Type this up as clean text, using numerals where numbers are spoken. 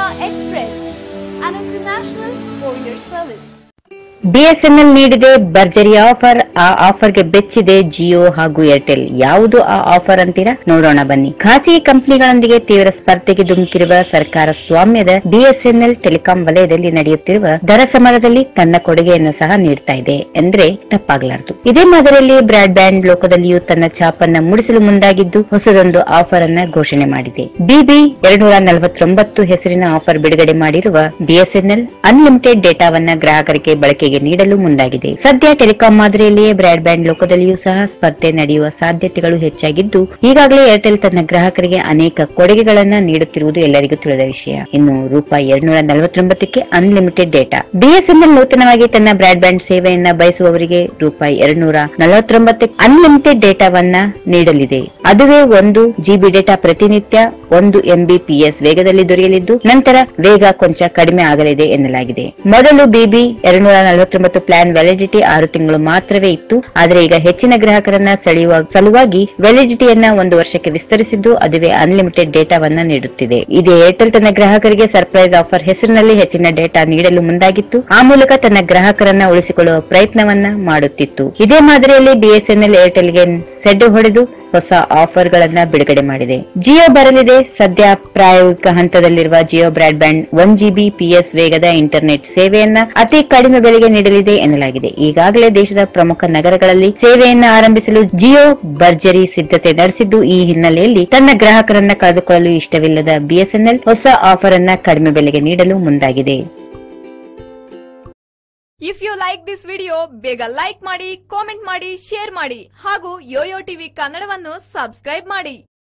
Express, an international courier service. BSNL ನೀಡಿದೆ ಭರ್ಜರಿ offer. ಆ ಆಫರ್ಗೆ ಬೆಚ್ಚಿದೆ ಜಿಯೋ ಹಾಗೂ ಏರ್ಟೆಲ್. ಯಾವುದು ಆ ಆಫರ್ ಅಂತೀರಾ? ನೋಡೋಣ ಬನ್ನಿ. ಖಾಸಗಿ ಕಂಪನಿಗಳೊಂದಿಗೆ ತೀವ್ರ ಸ್ಪರ್ಧೆಗೆ ಧುಮುಕಿರುವ ಸರ್ಕಾರ ಸ್ವಾಮ್ಯದ BSNL ಟೆಲಿಕಾಂ ವಲಯದಲ್ಲಿ ನಡೆಯುತ್ತಿರುವ ದರ ಸಮರದಲ್ಲಿ ತನ್ನ ಕೊಡುಗೆಯನ್ನು ಸಹ ನೀಡ್ತಾ ಇದೆ ಎಂದ್ರೆ ತಪ್ಪಾಗಲಾರದು. ಇದೇ ಮಾದರಿಯಲ್ಲಿ ಬ್ರಾಡ್ಬ್ಯಾಂಡ್ ಲೋಕದಲ್ಲಿಯೂ ತನ್ನ ಛಾಪನ್ನ ಮೂಡಿಸಲು ಮುಂದಾಗಿದ್ದು ಹೊಸದೊಂದು ಆಫರ್ ಅನ್ನ ಘೋಷಣೆ ಮಾಡಿದೆ. BB 249 ಹೆಸರಿನ ಆಫರ್ ಬಿಡುಗಡೆ ಮಾಡಿರುವ BSNL ಅನ್ಲಿಮಿಟೆಡ್ ಡೇಟಾವನ್ನ ಗ್ರಾಹಕರಿಗೆ ಬಳಕೆಗೆ ನೀಡಲು ಮುಂದಾಗಿದೆ. ಸದ್ಯ ಟೆಲಿಕಾಂ ಮಾದರಿಯಲ್ಲಿಯೇ ಬ್ರಾಡ್ಬ್ಯಾಂಡ್ ಲೋಕದಲ್ಲಿಯೂ ಸಹ ಸ್ಪರ್ಧೆ ನಡೆಯುವ ಸಾಧ್ಯತೆಗಳು ಹೆಚ್ಚಾಗಿದ್ದು, ಈಗಾಗಲೇ ಏರ್ಟೆಲ್ ತನ್ನ ಗ್ರಾಹಕರಿಗೆ ಅನೇಕ ಕೊಡುಗೆಗಳನ್ನ ನೀಡುತ್ತಿರುವುದು ಎಲ್ಲರಿಗೂ ತಿಳಿದ ವಿಷಯ. ಇನ್ನು ₹249ಕ್ಕೆ ಅನ್ಲಿಮಿಟೆಡ್ ಡೇಟಾ. BSNL ನೂತನವಾಗಿ ತನ್ನ ಬ್ರಾಡ್ಬ್ಯಾಂಡ್ ಸೇವೆಯನ್ನ ಬಯಸುವವರಿಗೆ ₹249 ಅನ್ಲಿಮಿಟೆಡ್ ಡೇಟಾವನ್ನ ನೀಡಲಿದೆ. ಅದುವೇ 1 GB ಡೇಟಾ ಪ್ರತಿನಿತ್ಯ 1 Mbps ವೇಗದಲ್ಲಿ ದೊರೆಯಲಿದ್ದು, ನಂತರ ವೇಗ ಕೊಂಚ ಕಡಿಮೆ ಆಗಲಿದೆ ಎನ್ನಲಾಗಿದೆ. ಮೊದಲು BB 249 ಪ್ಲಾನ್ ವ್ಯಾಲಿಡಿಟಿ 6 ತಿಂಗಳು ಮಾತ್ರವೇ ಇತ್ತು. ಆದರೆ ಈಗ ಹೆಚ್ಚಿನ ಗ್ರಾಹಕರನ್ನ ಸೆಳೆಯುವ ಸಲುವಾಗಿ ವ್ಯಾಲಿಡಿಟಿಯನ್ನ 1 ವರ್ಷಕ್ಕೆ ವಿಸ್ತರಿಸಿದ್ದು, ಅದುವೇ ಅನ್ಲಿಮಿಟೆಡ್ ಡೇಟಾವನ್ನ ನೀಡುತ್ತಿದೆ. ಇದೇ ಏರ್ಟೆಲ್ ತನ್ನ ಗ್ರಾಹಕರಿಗೆ ಸರ್ಪ್ರೈಸ್ ಆಫರ್ ಹೆಸರಿನಲ್ಲಿ ಹೆಚ್ಚಿನ ಡೇಟಾ ನೀಡಲು ಮುಂದಾಗಿತ್ತು. ಆ ಮೂಲಕ ತನ್ನ ಗ್ರಾಹಕರನ್ನ ಉಳಿಸಿಕೊಳ್ಳುವ ಪ್ರಯತ್ನವನ್ನ ಮಾಡುತ್ತಿತ್ತು. ಇದೇ ಮಾದರಿಯಲ್ಲಿ BSNL ಏರ್ಟೆಲ್ಗೆ ಸೆಡ್ಡು ಹೊಡೆದು ಹೊಸ ಆಫರ್ ಗಳನ್ನ ಬಿಡುಗಡೆ ಮಾಡಿದೆ. ಜಿಯೋ ಬರಲಿದೆ. ಸದ್ಯ ಪ್ರಾಯೋಗಿಕ ಹಂತದಲ್ಲಿರುವ ಜಿಯೋ ಬ್ರಾಡ್ಬ್ಯಾಂಡ್ 1 Gbps ವೇಗದ ಇಂಟರ್ನೆಟ್ ಸೇವೆಯನ್ನ ಅತಿ ಕಡಿಮೆ ಬೆಲೆಗೆ ನೀಡಲಿದೆ ಎನ್ನಲಾಗಿದೆ. ಈಗಾಗಲೇ ದೇಶದ ಪ್ರಮುಖ ನಗರಗಳಲ್ಲಿ ಸೇವೆಯನ್ನ ಆರಂಭಿಸಲು ಜಿಯೋ ಭರ್ಜರಿ ಸಿದ್ಧತೆ ನಡೆಸಿದ್ದು, ಈ ಹಿನ್ನೆಲೆಯಲ್ಲಿ ತನ್ನ ಗ್ರಾಹಕರನ್ನ ಕಳೆದುಕೊಳ್ಳಲು ಇಷ್ಟವಿಲ್ಲದ BSNL ಹೊಸ ಆಫರ್ ಅನ್ನ ಕಡಿಮೆ ಬೆಲೆಗೆ ನೀಡಲು ಮುಂದಾಗಿದೆ. If you like this video, ಬೇಗ ಲೈಕ್ ಮಾಡಿ, ಕಾಮೆಂಟ್ ಮಾಡಿ, ಶೇರ್ ಮಾಡಿ ಹಾಗೂ ಯೋಯೋ ಟಿವಿ ಕನ್ನಡವನ್ನು ಸಬ್ಸ್ಕ್ರೈಬ್ ಮಾಡಿ.